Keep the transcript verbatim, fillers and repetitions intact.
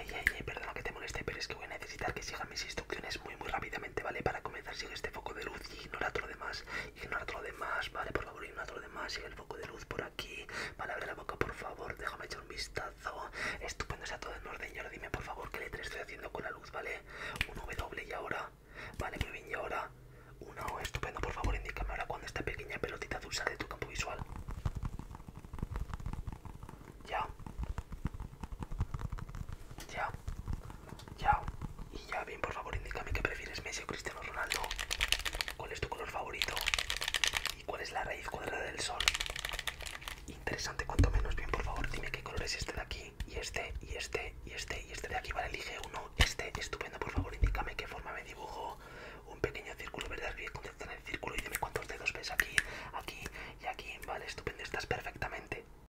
ay, ay, ay, perdona que te moleste, pero es que voy a necesitar que sigas mis instrucciones muy, muy rápidamente, ¿vale? Para comenzar, sigue este foco de luz y ignora todo lo demás. Ignora todo lo demás, ¿vale? Por favor, ignora todo lo demás. Sigue el foco de luz por aquí. Vale, abre la boca, por favor. Déjame echar un vistazo. Estupendo, está todo en orden. Y ahora dime, por favor, qué letra estoy haciendo con la luz, ¿vale? Un W y ahora. Vale, muy bien, y ahora. Una O, estupendo. Por favor, indícame ahora cuando esta pequeña pelotita azul sale de tu campo visual. Ya. Ya. Ya. Y ya, bien, por favor, indícame qué prefieres, Messi o Cristiano Ronaldo. ¿Cuál es tu color favorito? ¿Y cuál es la raíz cuadrada del sol?